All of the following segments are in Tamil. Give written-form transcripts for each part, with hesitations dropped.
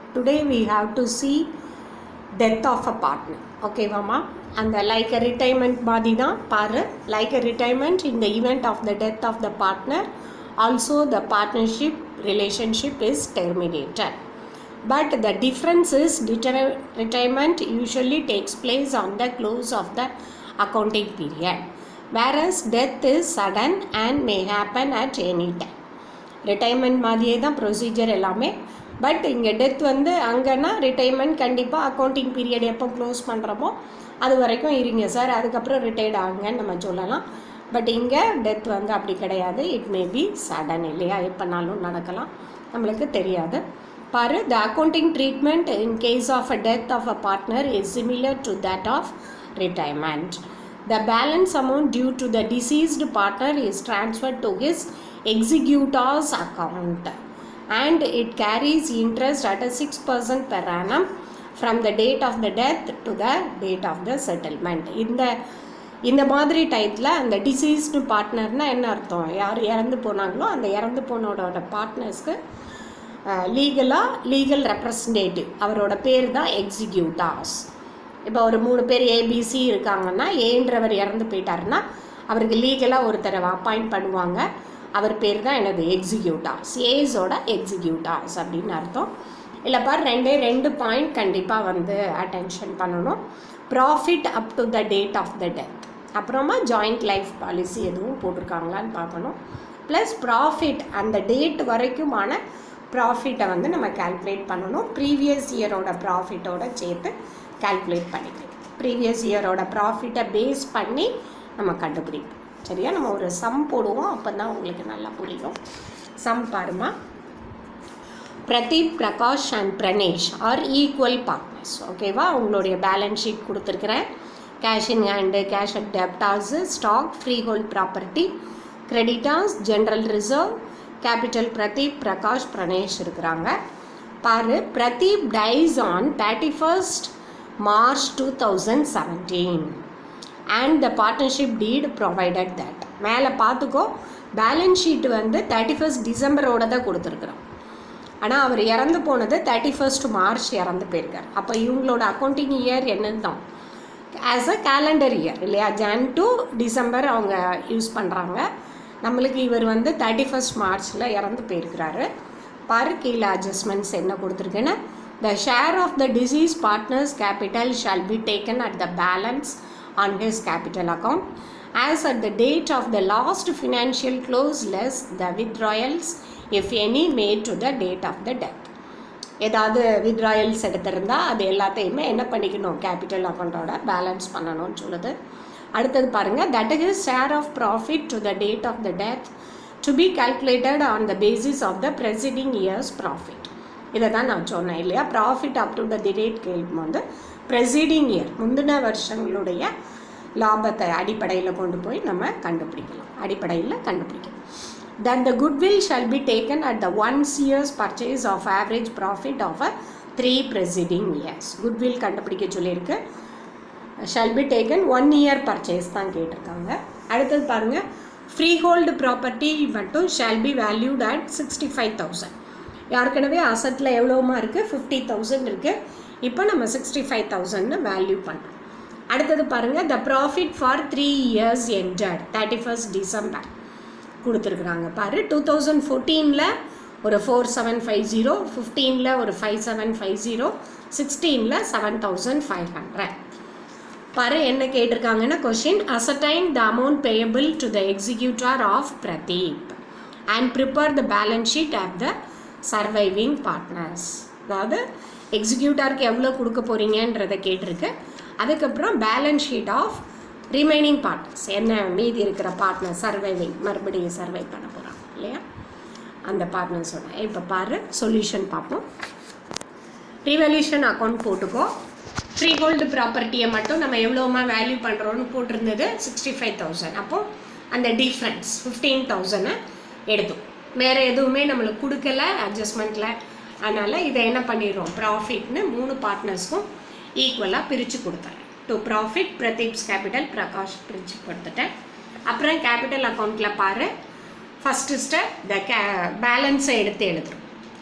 Today we have to see death of a partner. Okay, Mama? And like a retirement badina, like a retirement in the event of the death of the partner, also the partnership relationship is terminated. But the difference is retirement usually takes place on the close of the accounting period, whereas death is sudden and may happen at any time. Retirement மாதிரியே தான் ப்ரொசீஜர் எல்லாமே. பட் இங்கே டெத் வந்து அங்கன்னா ரிட்டைர்மெண்ட் கண்டிப்பாக அக்கௌண்டிங் பீரியட் எப்போ க்ளோஸ் பண்ணுறோமோ அது வரைக்கும் இருங்க சார், அதுக்கப்புறம் ரிட்டையர்ட் ஆகுங்கன்னு நம்ம சொல்லலாம். பட் இங்கே டெத் வந்து அப்படி கிடையாது. இட் மே பி சடன், இல்லையா? எப்போனாலும் நடக்கலாம், நம்மளுக்கு தெரியாது. பாரு, the accounting treatment in case of a death of a partner is similar to that of retirement. The balance amount due to the deceased partner is transferred to his executor's account and it carries interest at a 6% per annum from the date of the death to the date of the settlement. இந்த மாதிரி டைத்தில் அந்த டிசீஸ்டு பார்ட்னர்னால் என்ன அர்த்தம்? யார் இறந்து போனாங்களோ அந்த இறந்து போனோட பார்ட்னர்ஸ்க்கு லீகல் ரெப்ரசன்டேட்டிவ், அவரோட பேர் தான் எக்ஸிக்யூட்டார்ஸ். இப்போ ஒரு 3 பேர் ஏபிசி இருக்காங்கன்னா, ஏன்றவர் இறந்து போயிட்டாருன்னா அவருக்கு லீகலாக ஒருத்தரை அப்பாயிண்ட் பண்ணுவாங்க. அவர் பேர் தான் எனது எக்ஸிக்யூட்டார்ஸ், ஏஸோட எக்ஸிக்யூட்டார்ஸ் அப்படின்னு அர்த்தம். இல்லைப்பா, ரெண்டு பாயிண்ட் கண்டிப்பாக வந்து அட்டென்ஷன் பண்ணணும். Profit up to the date of the death, அப்புறமா ஜாயிண்ட் லைஃப் பாலிசி எதுவும் போட்டிருக்காங்களான்னு பார்க்கணும். ப்ளஸ் ப்ராஃபிட் அந்த டேட் வரைக்குமான ப்ராஃபிட்டை வந்து நம்ம கால்குலேட் பண்ணணும். ப்ரீவியஸ் இயரோட ப்ராஃபிட்டோட சேர்த்து கால்குலேட் பண்ணிக்கலாம். ப்ரீவியஸ் இயரோட ப்ராஃபிட்டை பேஸ் பண்ணி நம்ம கண்டுபிடிப்போம். சரியா? நம்ம ஒரு சம் போடுவோம், அப்போ தான் உங்களுக்கு நல்லா புரியும். சம் பாருமா. Pradeep, Prakash and Pranesh are equal partners. ஓகேவா? உங்களுடைய பேலன்ஸ் ஷீட் கொடுத்துருக்குறேன். Cash in hand, cash at debtors, stock, free hold property, creditors, general reserve, capital. Pradeep, Prakash, Pranesh இருக்கிறாங்க. பாரு, Pradeep dies on 31st March 2017 and the partnership deed provided that. மேலே பார்த்துக்கோ, பேலன்ஸ் ஷீட் வந்து 31st டிசம்பரோட தான் கொடுத்துருக்குறோம். ஆனால் அவர் இறந்து போனது 31st மார்ச் இறந்து போயிருக்கார். அப்போ இவங்களோட அக்கௌண்டிங் இயர் என்னது தான் ஆஸ் அ கேலண்டர் இயர், இல்லையா? ஜான் டு டிசம்பர் அவங்க யூஸ் பண்ணுறாங்க. நம்மளுக்கு இவர் வந்து 31st மார்ச்சில் இறந்து போயிருக்கிறாரு. பாரு, கீழே அட்ஜஸ்ட்மெண்ட்ஸ் என்ன கொடுத்துருக்குன்னு. The share of the deceased partner's capital shall be taken at the balance on his capital account as at the date of the last financial close less the withdrawals if any made to the date of the death. ஏதாவது withdrawals எடுத்திருந்தால் அது எல்லாத்தையுமே என்ன பண்ணிக்கணும்? கேபிட்டல் அக்கௌண்ட்டோட பேலன்ஸ் பண்ணணும்னு சொல்லுது. அடுத்தது பாருங்கள், that is share of profit to the date of the death to be calculated on the basis of the preceding year's profit. இதை தான் நான் சொன்னேன், இல்லையா? Profit up to the date கேள்வி வந்து ப்ரெசிடிங் இயர், முந்தின வருஷங்களுடைய லாபத்தை அடிப்படையில் கொண்டு போய் நம்ம கண்டுபிடிக்கலாம். That the goodwill shall be taken at the 1 year's purchase of average profit of a 3 preceding years. goodwill கண்டுபிடிக்க சொல்லியிருக்கு. shall be taken 1 year purchase தான் கேட்டிருக்காங்க. அடுத்தது பாருங்கள், ஃப்ரீ ஹோல்டு ப்ராப்பர்ட்டி மட்டும் shall be valued at 65,000. ஏற்கனவே அசட்டில் எவ்வளோமா இருக்குது? 50,000 இருக்குது. இப்போ நம்ம 65,000 வேல்யூ பண்ணுறோம். அடுத்தது பாருங்கள், the profit for 3 years ended 31st December கொடுத்துருக்குறாங்க. பாரு, 2014 ஒரு 4750, 15 ஒரு 5750, 16 7500. பாரு, என்ன கேட்டிருக்காங்கன்னா question, ascertain the amount payable to the executor of Pradeep and prepare the balance sheet of the surviving partners. அதாவது எக்ஸிக்யூட்டருக்கு எவ்வளோ கொடுக்க போகிறீங்கன்றதை கேட்டிருக்கு. அதுக்கப்புறம் balance sheet of remaining partners, என்ன மீதி இருக்கிற பார்ட்னர் சர்வைவிங், மறுபடியும் சர்வை பண்ண போகிறாங்க, இல்லையா? அந்த பார்ட்னர்ஸோட இப்போ பாரு சொல்யூஷன் பார்ப்போம். ரிவல்யூஷன் அக்கௌண்ட் போட்டுக்கோ. ஃப்ரீ ஹோல்டு ப்ராப்பர்ட்டியை மட்டும் நம்ம எவ்வளோமா வேல்யூ பண்ணுறோன்னு போட்டிருந்தது 65,000. அப்போது அந்த டிஃப்ரென்ஸ் 15,000 எடுத்தோம். வேறு எதுவுமே நம்மளுக்கு கொடுக்கல அட்ஜஸ்ட்மெண்ட்டில். அதனால் இதை என்ன பண்ணிடுறோம்? ப்ராஃபிட்னு 3 பார்ட்னர்ஸ்க்கும் ஈக்குவலாக பிரித்து கொடுத்துறேன். To profit Pradeep's capital, Prakash பிரித்து கொடுத்துட்டேன். அப்புறம் கேபிட்டல் அக்கௌண்ட்டில் பாரு, ஃபஸ்ட்டு ஸ்டெப் த பேலன்ஸை எடுத்து எழுதுறோம்.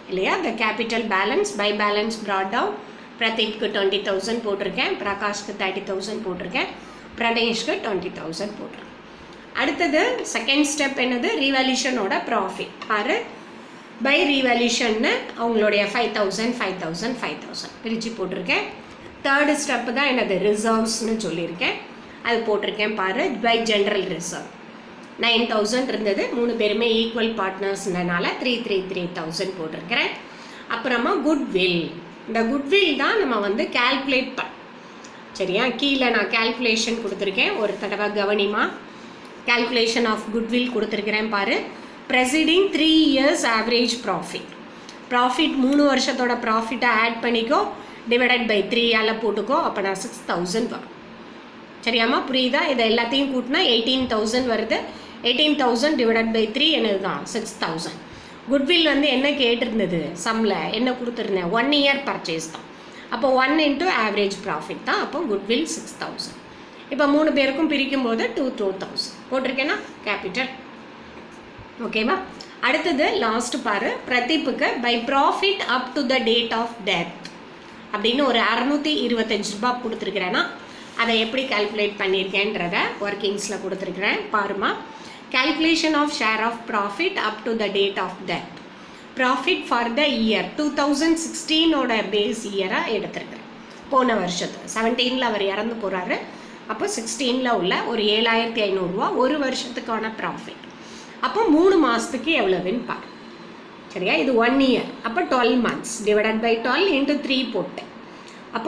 இல்லையா? the capital balance by balance brought down. பிரதீப்க்கு 20,000 போட்டிருக்கேன், பிரகாஷ்க்கு 30,000 போட்டிருக்கேன், பிரணேஷ்க்கு 20,000 போட்டிருக்கேன். அடுத்தது செகண்ட் ஸ்டெப் என்னது? ரீவேல்யூஷனோட ப்ராஃபிட் பாரு. பை ரீவேல்யூஷன்னு அவங்களுடைய 5,000 5,000 5,000 பிரித்து போட்டிருக்கேன். தேர்டு ஸ்டெப்பு தான் என்னது? ரிசர்வ்ஸ்னு சொல்லியிருக்கேன், அது போட்டிருக்கேன் பாரு. பை ஜென்ரல் ரிசர்வ் 9,000 இருந்தது, 3 பேருமே ஈக்குவல் பார்ட்னர்ஸ்னால 3,000 போட்டிருக்கிறேன். அப்புறமா குட்வில். இந்த குட்வில் தான் நம்ம வந்து கால்குலேட் சரியா? கீழே நான் கால்குலேஷன் கொடுத்துருக்கேன், ஒரு தடவை கவனிமா. கால்குலேஷன் ஆஃப் குட்வில் கொடுத்துருக்கிறேன் பாரு. Presiding 3 years average profit. 3 வருஷத்தோட ப்ராஃபிட்டை ஆட் பண்ணிக்கோ, டிவைடட் பை 3 போட்டுக்கோ, அப்போ நான் 6,000 வரும். சரியாம்மா? புரியுதா? இதை எல்லாத்தையும் கூட்டினா 18,000 வருது. 18,000 டிவைடட் பை 3 என்னது தான்? 6,000. குட்வில் வந்து என்ன கேட்டிருந்தது? சம்மில் என்ன கொடுத்துருந்தேன்? 1 year பர்ச்சேஸ் தான். அப்போ 1 into ஆவரேஜ் ப்ராஃபிட் தான். அப்போ குட்வில் 6,000. இப்போ 3 பேருக்கும் பிரிக்கும் போது 2,000 போட்டிருக்கேன்னா கேபிட்டல். ஓகேவா? அடுத்தது லாஸ்ட் பாரு. பிரதீப்புக்கு by profit up to the date of death அப்படின்னு ஒரு 625 ரூபாய் கொடுத்துருக்கிறேன்னா அதை எப்படி கால்குலேட் பண்ணியிருக்கேன்றத ஒர்க்கிங்ஸில் கொடுத்துருக்குறேன் பாருமா. Calculation of share of profit up to the date of death. Profit for the year 2016ஓட பேஸ் இயராக எடுத்துருக்குறேன். போன வருஷத்து 17ல் அவர் இறந்து போகிறாரு. அப்போ 16ல் உள்ள ஒரு 7,500 ரூபா ஒரு வருஷத்துக்கான ப்ராஃபிட். அப்போ 3 மாதத்துக்கு எவ்வளவுன்னு பாரு. சரியா? இது 1 year. அப்போ 12 months டிவைடட் பை 12 into 3 போட்டேன். அப்போ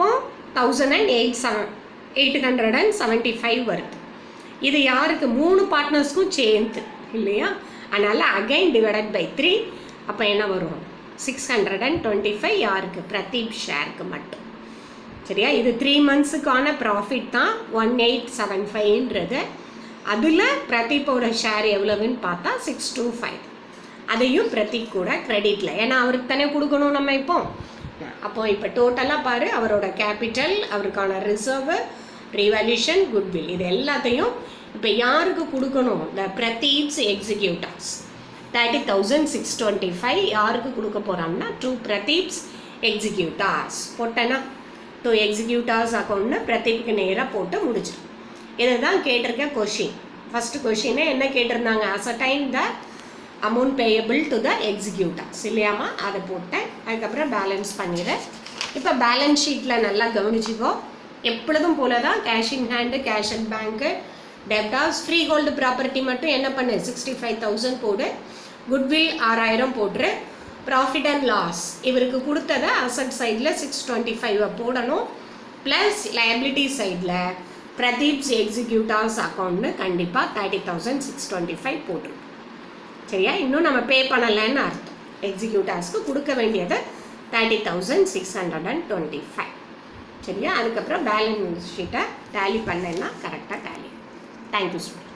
1,875 வருது. இது யாருக்கு? 3 பார்ட்னர்ஸ்க்கும் சேர்ந்து இல்லையா? அதனால் அகைன் டிவைடட் பை 3. அப்போ என்ன வரும்? 625 யாருக்கு? பிரதீப் ஷேருக்கு மட்டும். சரியா? இது 3 monthsக்கான ப்ராஃபிட் தான் 1875ன்றது. அதில் பிரதீப்போட ஷேர் எவ்வளவுன்னு பார்த்தா 625. அதையும் பிரதீப் கூட கிரெடிட்டில், ஏன்னா அவருக்கு தானே கொடுக்கணும் நம்ம இப்போ. அப்போ இப்போ டோட்டலாக பாரு, அவரோட கேபிட்டல், அவருக்கான ரிசர்வு, ரீவேல்யூஷன், குட்வில், இது எல்லாத்தையும் இப்போ யாருக்கு கொடுக்கணும்? த பிரதீப்ஸ் எக்ஸிக்யூட்டர்ஸ் 30,625 யாருக்கு கொடுக்க போகிறாங்கன்னா 2 பிரதீப்ஸ் எக்ஸிக்யூட்டர்ஸ் போட்டேன்னா 2 எக்ஸிக்யூட்டர்ஸ் அக்கௌண்ட்னு பிரதீப்க்கு நேராக போட்டு முடிச்சிடும். இதுதான் கேட்டிருக்க கொஷின். ஃபஸ்ட்டு கொஷினே என்ன கேட்டிருந்தாங்க? Ascertain the amount payable to the executors இல்லையாமா? அதை போட்டேன். அதுக்கப்புறம் பேலன்ஸ் பண்ணிடுறேன். இப்போ பேலன்ஸ் ஷீட்டில் நல்லா கவனிச்சிக்கோ. எப்பொழுதும் போல தான் cash in hand, cash at bank, debtors, freehold property மட்டும் என்ன பண்ணு? 65,000 போடு. குட்வில் 6,000 போட்டுரு. ப்ராஃபிட் அண்ட் லாஸ் இவருக்கு கொடுத்ததை அசட் சைடில் 625 போடணும். ப்ளஸ் லயபிலிட்டி சைடில் பிரதீப்ஸ் எக்ஸிக்யூட்டர்ஸ் அக்கௌண்ட்னு கண்டிப்பாக 30,625 போட்டுரும். சரியா? இன்னும் நம்ம பே பண்ணலைன்னு அர்த்தம். எக்ஸிக்யூட்டர்ஸ்க்கு கொடுக்க வேண்டியது 30,625. சரியா? அதுக்கப்புறம் பேலன்ஸ் ஷீட்டை டேலி பண்ணேன்னா கரெக்டாக டேலி. Thank you student.